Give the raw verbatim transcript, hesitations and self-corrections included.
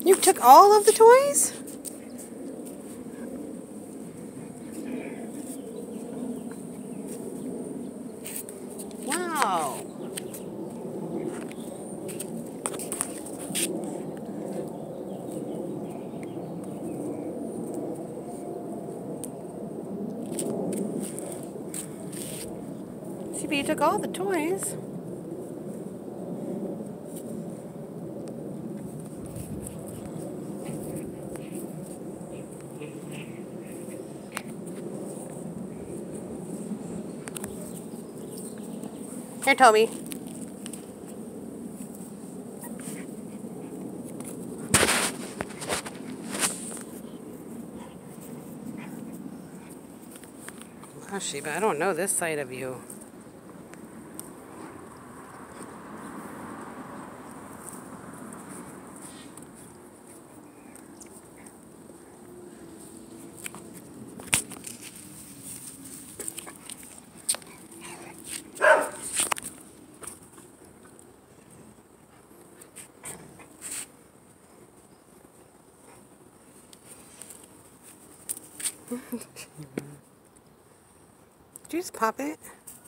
You took all of the toys? Wow. See, but you took all the toys. Here, Toby. Oh, Sheba, I don't know this side of you. Did you just pop it?